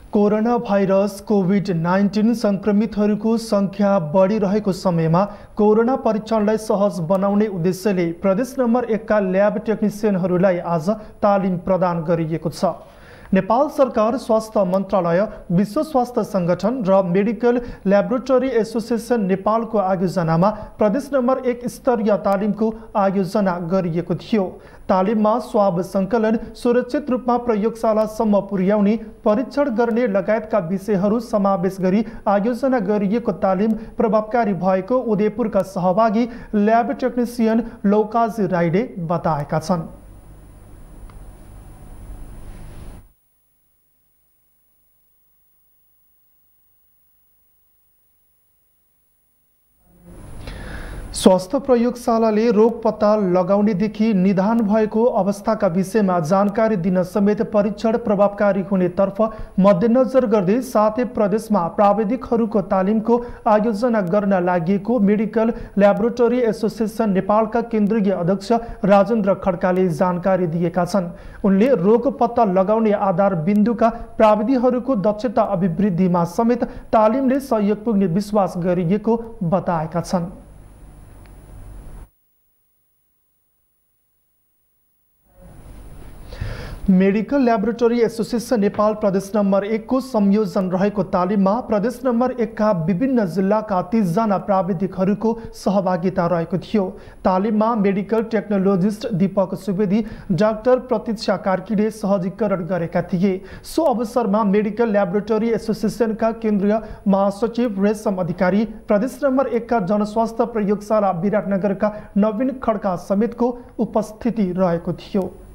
Corona virus COVID-19 संक्रमितहरूको संख्या बढिरहेको समयमा कोरोना परीक्षणलाई सहज बनाउने उद्देश्यले प्रदेश नम्बर 1 का ल्याब टेक्निसियनहरूलाई आज तालिम प्रदान गरिएको छ। नेपाल सरकार, स्वास्थ्य मन्त्रालय, विश्व स्वास्थ्य संगठन र मेडिकल ल्याबोरेटरी एसोसिएसन नेपालको आयोजनामा प्रदेश नम्बर 1 स्तरीय तालिमको आयोजना गरिएको थियो। तालिममा स्वाब सङ्कलन, सुरक्षित रूपमा प्रयोगशालासम्म पुर्याउने, परीक्षण गर्ने लगायतका विषयहरू समावेश गरी आयोजना गरिएको तालिम प्रभावकारी भएको उदयपुरका सहभागी ल्याब टेक्निसियन लौकाजी राईले बताएका छन्। स्वास्थ्य प्रयोगशालाले रोग पत्ता लगाउनेदेखि निदान भएको अवस्थाका विषयमा जानकारी दिन समेत परीक्षण प्रभावकारी हुनेतर्फ मध्यनजर गर्दै साथै प्रदेशमा प्राविधिकहरूको तालिमको आयोजना गर्न लागि मेडिकल ल्याबोरेटरी एसोसिएसन नेपालका केन्द्रीय अध्यक्ष राजेन्द्र खड्काले जानकारी दिएका छन्। उनले रोग पत्ता लगाउने आधार बिन्दुका प्राविधिकहरूको दक्षता अभिवृद्धिमा समेत तालिमले सहयोग पुग्ने विश्वास गरिएको बताएका छन्। मेडिकल ल्याबोरेटरी एसोसिएसन नेपाल प्रदेश नम्बर 1 को संयोजन रहेको तालिममा प्रदेश नम्बर 1 का विभिन्न जिल्लाका 30 जना प्राविधिकहरूको सहभागिता रहेको थियो। तालिममा medical technologist Deepak Subedi, doctor Pratiksha कार्कीले सहजीकरण गरेका थिए। सो अवसरमा मेडिकल ल्याबोरेटरी एसोसिएसनका केन्द्रीय महासचिव रेशम अधिकारी, प्रदेश नम्बर 1 का जनस्वास्थ्य प्रयोगशाला विराटनगरका नवीन खड्का समेतको उपस्थिति रहेको थियो।